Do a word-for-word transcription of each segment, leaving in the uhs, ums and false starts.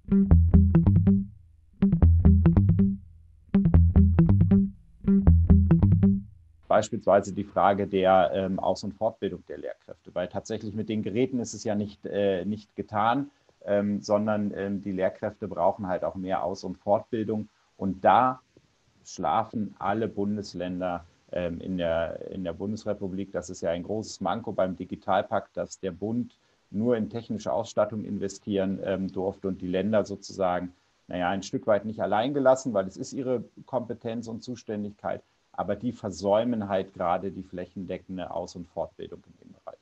Beispielsweise die Frage der ähm, Aus- und Fortbildung der Lehrkräfte, weil tatsächlich mit den Geräten ist es ja nicht, äh, nicht getan, ähm, sondern ähm, die Lehrkräfte brauchen halt auch mehr Aus- und Fortbildung, und da schlafen alle Bundesländer ähm, in der, in der Bundesrepublik. Das ist ja ein großes Manko beim Digitalpakt, dass der Bund nur in technische Ausstattung investieren ähm, durfte und die Länder sozusagen, naja, ein Stück weit nicht allein gelassen, weil es ist ihre Kompetenz und Zuständigkeit, aber die versäumen halt gerade die flächendeckende Aus- und Fortbildung in dem Bereich.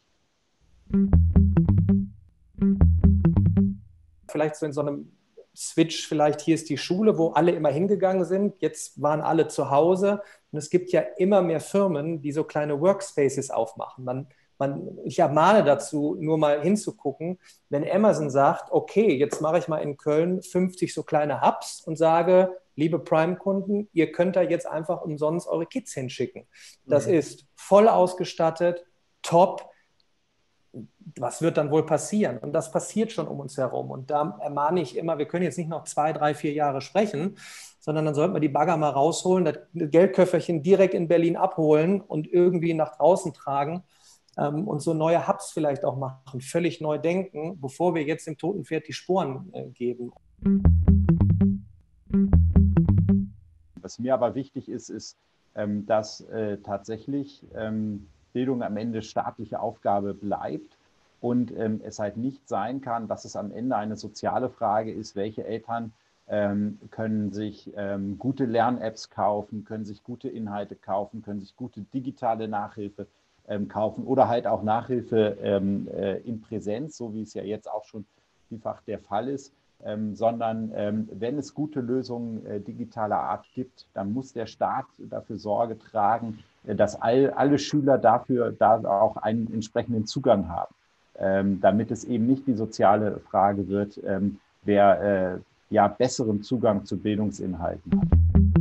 Vielleicht so in so einem Switch, vielleicht hier ist die Schule, wo alle immer hingegangen sind, jetzt waren alle zu Hause, und es gibt ja immer mehr Firmen, die so kleine Workspaces aufmachen. Man, man, ich ermahne dazu, nur mal hinzugucken, wenn Amazon sagt, okay, jetzt mache ich mal in Köln fünfzig so kleine Hubs und sage, liebe Prime-Kunden, ihr könnt da jetzt einfach umsonst eure Kids hinschicken. Das Mhm. ist voll ausgestattet, top. Was wird dann wohl passieren? Und das passiert schon um uns herum. Und da ermahne ich immer, wir können jetzt nicht noch zwei, drei, vier Jahre sprechen, sondern dann sollten wir die Bagger mal rausholen, das Geldköfferchen direkt in Berlin abholen und irgendwie nach draußen tragen ähm, und so neue Hubs vielleicht auch machen, völlig neu denken, bevor wir jetzt dem toten Pferd die Sporen äh, geben. Was mir aber wichtig ist, ist, ähm, dass äh, tatsächlich ähm, Bildung am Ende staatliche Aufgabe bleibt und ähm, es halt nicht sein kann, dass es am Ende eine soziale Frage ist, welche Eltern ähm, können sich ähm, gute Lern-Apps kaufen, können sich gute Inhalte kaufen, können sich gute digitale Nachhilfe ähm, kaufen oder halt auch Nachhilfe ähm, äh, in Präsenz, so wie es ja jetzt auch schon vielfach der Fall ist. Ähm, sondern ähm, wenn es gute Lösungen äh, digitaler Art gibt, dann muss der Staat dafür Sorge tragen, äh, dass all, alle Schüler dafür da auch einen entsprechenden Zugang haben, ähm, damit es eben nicht die soziale Frage wird, ähm, wer äh, ja besseren Zugang zu Bildungsinhalten hat.